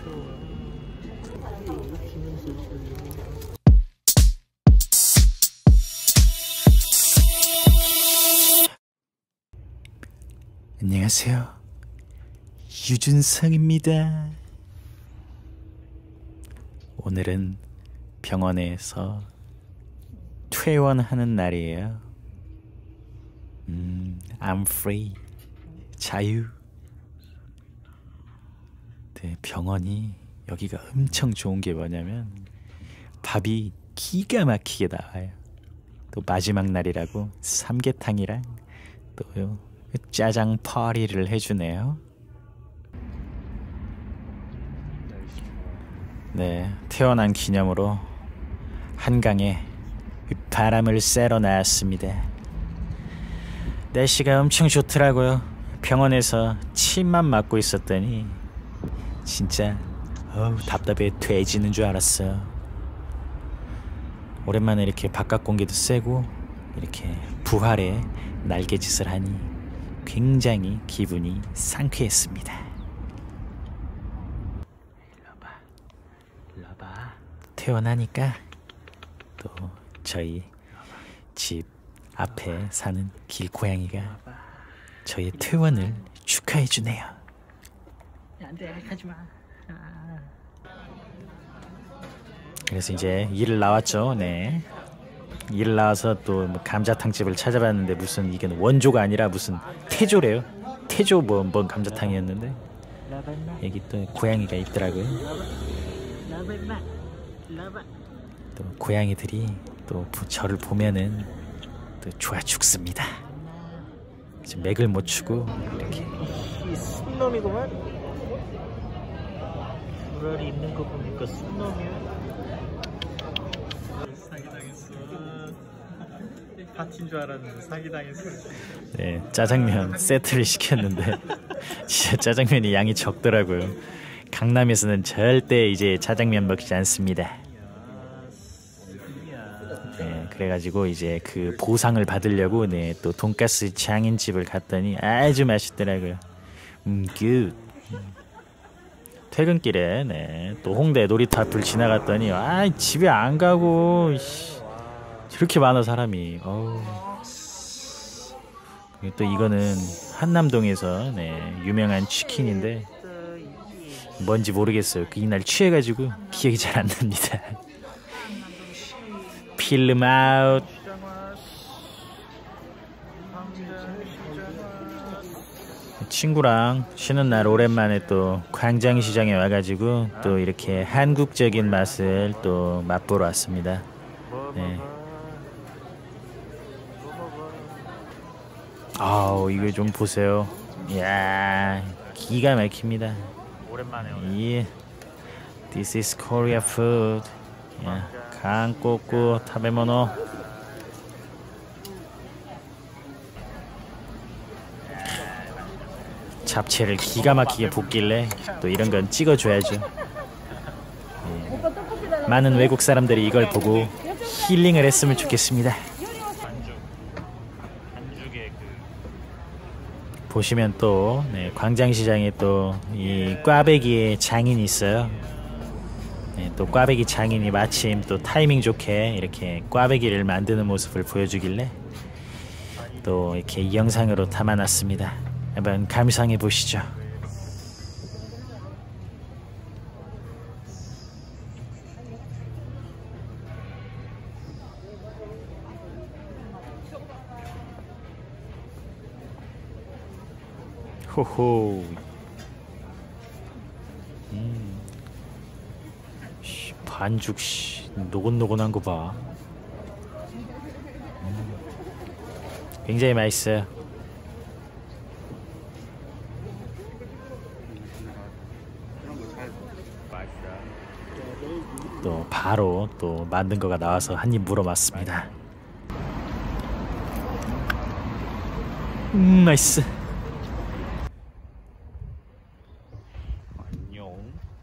안녕하세요. 유준상입니다. 오늘은 병원에서 퇴원하는 날이에요. I'm free. 자유. 네, 병원이 여기가 엄청 좋은 게 뭐냐면 밥이 기가 막히게 나와요. 또 마지막 날이라고 삼계탕이랑 또 짜장 파리를 해주네요. 네, 태어난 기념으로 한강에 바람을 쐬러 나왔습니다. 날씨가 엄청 좋더라고요. 병원에서 침만 맞고 있었더니 진짜 답답해 돼지는 줄 알았어요. 오랜만에 이렇게 바깥 공기도 쐬고 이렇게 부활의 날개짓을 하니 굉장히 기분이 상쾌했습니다. 일로 와봐. 태어나니까 또 저희 집 앞에 사는 길고양이가 저의 퇴원을 축하해주네요. 안돼, 가지마. 그래서 이제 일을 나왔죠. 네, 일을 나와서 또 뭐 감자탕집을 찾아봤는데 무슨 이게 원조가 아니라 무슨 태조래요. 태조 뭔 감자탕이었는데 여기 또 고양이가 있더라고요. 또 고양이들이 또 저를 보면은 또 좋아 죽습니다. 지금 맥을 못 추고 이렇게. 이 쑥놈이구만. 물알이 있는 거 보니까 쑥놈이야. 사기당했어. 파티인 줄 알았는데 사기당했어. 네, 짜장면 세트를 시켰는데 진짜 짜장면이 양이 적더라고요. 강남에서는 절대 이제 짜장면 먹지 않습니다. 네, 그래가지고 이제 그 보상을 받으려고 네, 또 돈가스 장인집을 갔더니 아주 맛있더라고요. 굿. 퇴근길에 네, 또 홍대 놀이터 앞을 지나갔더니 집에 안 가고 저렇게 많아 사람이. 또 이거는 한남동에서 네, 유명한 치킨인데 뭔지 모르겠어요. 이날 취해가지고 기억이 잘 안 납니다. 필름 아웃. 친구랑 쉬는 날 오랜만에 또 광장시장에 와가지고 또 이렇게 한국적인 맛을 또 맛보러 왔습니다. 네. 아우, 이거 좀 보세요. 이야, 기가 막힙니다. 오랜만에 오네. This is Korea food. 한국구 타베모노. 잡채를 기가 막히게 볶길래 또 이런 건 찍어줘야죠. 많은 외국 사람들이 이걸 보고 힐링을 했으면 좋겠습니다. 보시면 또 네, 광장시장에 또 이 꽈배기의 장인이 있어요. 네, 또 꽈배기 장인이 마침 또 타이밍 좋게 이렇게 꽈배기를 만드는 모습을 보여주길래 또 이렇게 이 영상으로 담아놨습니다. 한번 감상해 보시죠. 호호. 반죽 노곤노곤한 거 봐. 굉장히 맛있어요. 또 바로 또 만든 거가 나와서 한 입 물어봤습니다. 맛있어. 안녕.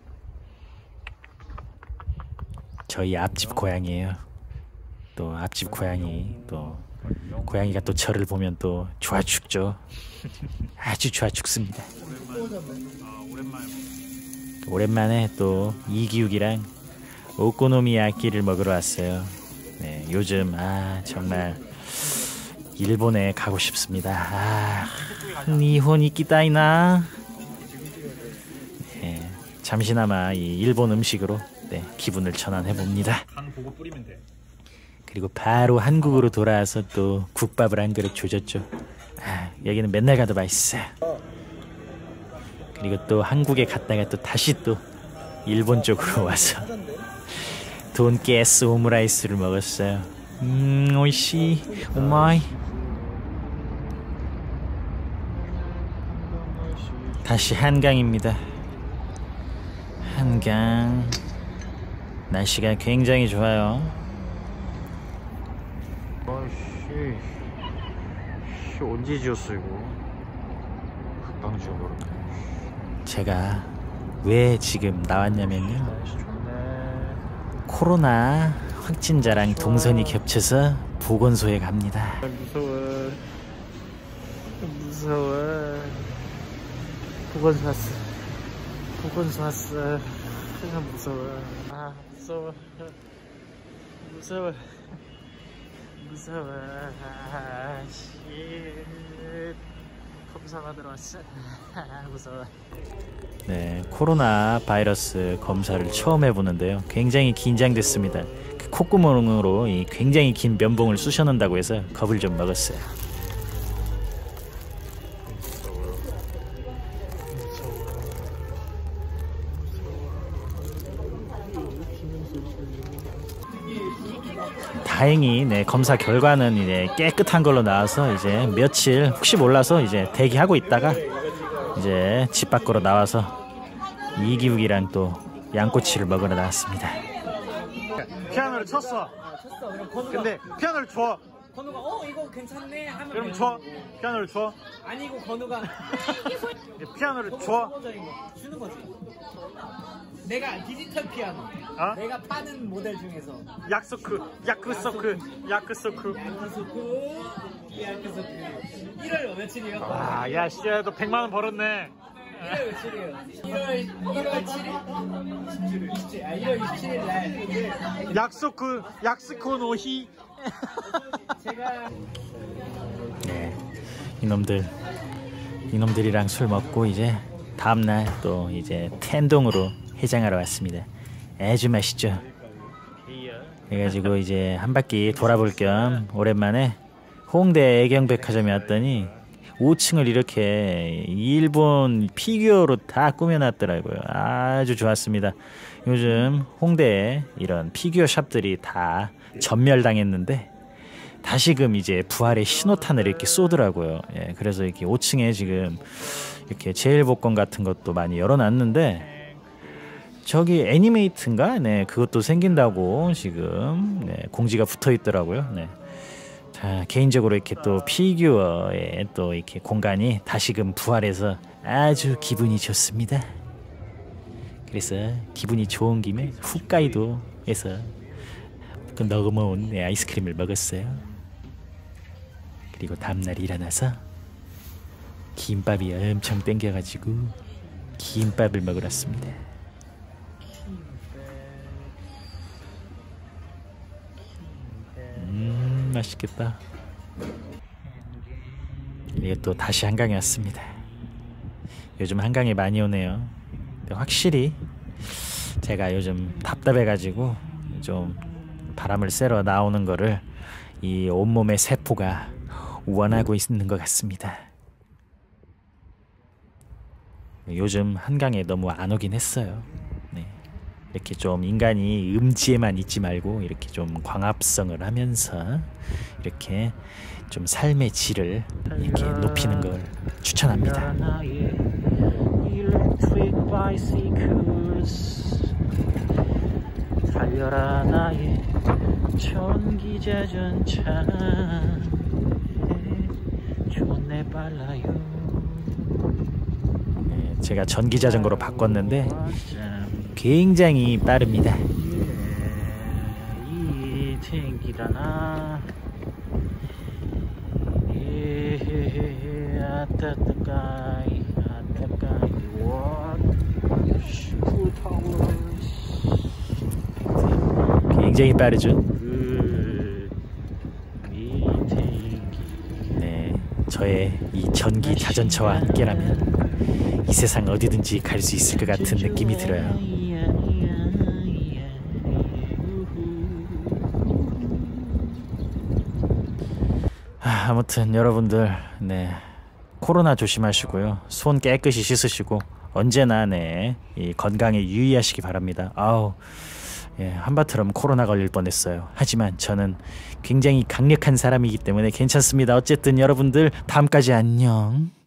저희 앞집 고양이에요. 또 앞집 고양이 또 고양이가 또 저를 보면 또 좋아 죽죠. 아주 좋아 죽습니다. 오랜만에 오랜만에 또 이기욱이랑 오코노미야끼를 먹으러 왔어요. 네, 요즘 정말 일본에 가고 싶습니다. 니혼 이끼다이나. 네, 잠시나마 이 일본 음식으로 기분을 전환해 봅니다. 간 보고 뿌리면 돼. 그리고 바로 한국으로 돌아와서 또 국밥을 한 그릇 조졌죠. 여기는 맨날 가도 맛있어요. 그리고 또 한국에 갔다가 또 다시 또 일본 쪽으로 와서 돈가스 오므라이스를 먹었어요. 오이시 오마이. 다시 한강입니다. 한강 날씨가 굉장히 좋아요. 아이씨 언제 지었어 이거. 금방 지어버렸네. 제가 왜 지금 나왔냐면요, 코로나 확진자랑 동선이 겹쳐서 보건소에 갑니다. 무서워. 보건소 왔어. 그냥 무서워. 무서워. 검사 받으러 왔어. 무서워. 네, 코로나 바이러스 검사를 처음 해보는데요, 굉장히 긴장됐습니다. 그 콧구멍으로 이 굉장히 긴 면봉을 쑤셔넣는다고 해서 겁을 좀 먹었어요. 다행히 검사 결과는 이제 깨끗한 걸로 나와서 이제 며칠 혹시 몰라서 이제 대기하고 있다가 이제 집 밖으로 나와서 이기욱이랑 또 양꼬치를 먹으러 나왔습니다. 피아노를 쳤어. 근데 피아노를 줘. 건우가 이거 괜찮네 하면 그럼 줘. 피아노를 줘. 아니고 건우가 피아노를 줘. 주는 거지. 내가 디지털 피아노. 내가 파는 모델 중에서 약소크. 1월 며칠이요? 야 씨, 너 100만 원 벌었네. 1월 며칠이에요? 1월 7일? 1월 27일 날 약소크 노히. 제가 이놈들이랑 술 먹고 이제 다음날 또 이제 텐동으로 해장하러 왔습니다. 아주 맛있죠. 그래가지고 이제 한 바퀴 돌아볼 겸 오랜만에 홍대 애경백화점에 왔더니 5층을 이렇게 일본 피규어로 다 꾸며놨더라고요. 아주 좋았습니다. 요즘 홍대에 이런 피규어 샵들이 다 전멸당했는데 다시금 이제 부활의 신호탄을 이렇게 쏘더라고요. 그래서 이렇게 5층에 지금 이렇게 제일복권 같은 것도 많이 열어놨는데, 저기 애니메이트인가? 그것도 생긴다고 지금 공지가 붙어 있더라고요. 자, 개인적으로 이렇게 또 피규어에 또 이렇게 공간이 다시금 부활해서 아주 기분이 좋습니다. 그래서 기분이 좋은 김에 홋카이도에서 그 넣어놓은 아이스크림을 먹었어요. 그리고 다음날 일어나서 김밥이 엄청 땡겨가지고 김밥을 먹으러 왔습니다. 맛있겠다. 이게 또 다시 한강에 왔습니다. 요즘 한강에 많이 오네요. 근데 확실히 제가 요즘 답답해가지고 좀 바람을 쐬러 나오는 거를 이 온몸의 세포가 원하고 있는 것 같습니다. 요즘 한강에 너무 안 오긴 했어요. 이렇게 좀 인간이 음지에만 있지 말고 이렇게 좀 광합성을 하면서 이렇게 좀 삶의 질을 이렇게 높이는 걸 추천합니다. 달려라 나의 전기자전차, 좋네 빨라요. 제가 전기자전거로 바꿨는데 굉장히 빠릅니다. 이 생기다나 아따따까이 와 굉장히 빠르죠. 네, 저의 이 전기 자전차와 함께라면 이 세상 어디든지 갈 수 있을 것 같은 느낌이 들어요. 아무튼 여러분들, 네, 코로나 조심하시고요. 손 깨끗이 씻으시고 언제나 이 건강에 유의하시기 바랍니다. 아우, 예, 한바트럼 코로나 걸릴 뻔했어요. 하지만 저는 굉장히 강력한 사람이기 때문에 괜찮습니다. 어쨌든 여러분들 다음까지 안녕.